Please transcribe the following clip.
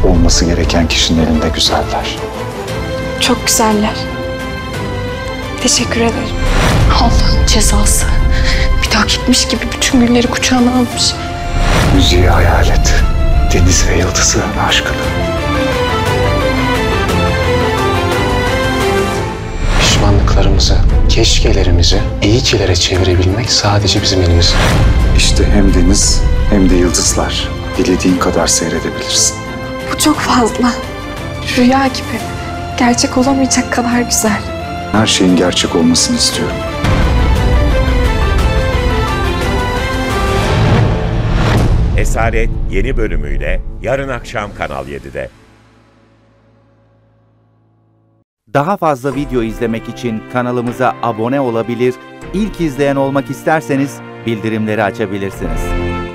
olması gereken kişinin elinde güzeller. Çok güzeller. Teşekkür ederim. Allah'ın cezası. Bir daha gitmiş gibi bütün günleri kucağına almış. Müziği hayal et. Deniz ve yıldızın aşkını. Pişmanlıklarımızı, keşkelerimizi iyi kilere çevirebilmek sadece bizim elimizde. İşte hem deniz hem de yıldızlar. Dilediğin kadar seyredebilirsin. Bu çok fazla. Rüya gibi. Gerçek olamayacak kadar güzel. Her şeyin gerçek olmasını istiyorum. Esaret yeni bölümüyle yarın akşam Kanal 7'de. Daha fazla video izlemek için kanalımıza abone olabilir, ilk izleyen olmak isterseniz bildirimleri açabilirsiniz.